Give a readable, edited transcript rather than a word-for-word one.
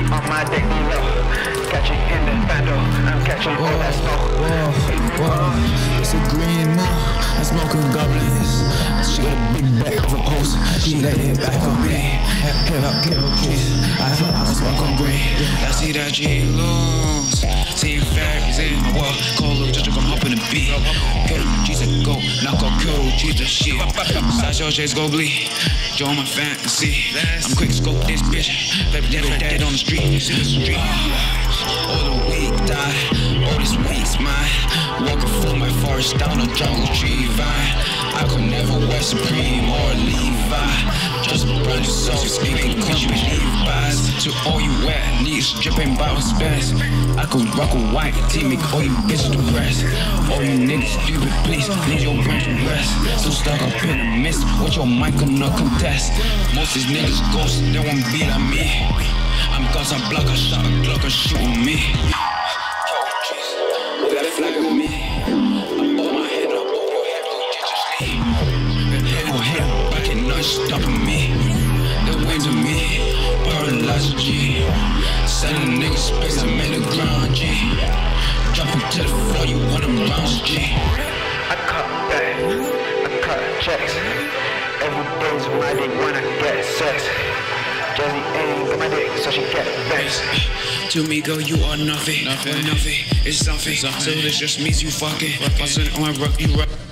On my dick below, catching in the bando, I'm catching all that smoke. Whoa, it's a green now, I'm smoking goblins. She got a big back of a post, she let it back on me. Hit up, cheese, I thought I was smoking green. I see that G loose, seeing fairies in my wall. Call up, just come hop in the beat. Kill them, Jesus go, knock out, kill Jesus shit. Side your shades go bleed, join my fantasy. I'm quick scope this bitch, baby dead on the street. All the weak die, all this week's mine. Walking through my forest down a jungle tree vine. I could never wear Supreme or Levi. Just brand new soul, speaking country Levi's. To all you wet knees, dripping bounce best. I could rock a white tee, make all you bitches depressed. All you niggas stupid, please, need your brain to rest. So stuck up in the mist, with your mic cannot contest. Most these niggas ghosts, they won't be like me. I'm cause I'm block, I shot a Glock, and shoot me. Yo, jeez, look at that flag of me. I'm on my head, up over your head, you just leave. Go ahead, I cannot stop me. The winds of me, paralyzed G. Sending niggas space, I'm in the ground G. Jumping to the floor, you want them rounds G. I cut back, I cut checks. Every day's my day when I get sex. Jazzy ain't got my dick, so she get vexed. To me, girl, you are nothing. Nothing. It's something. So this just means you fucking. On my rock, you rock.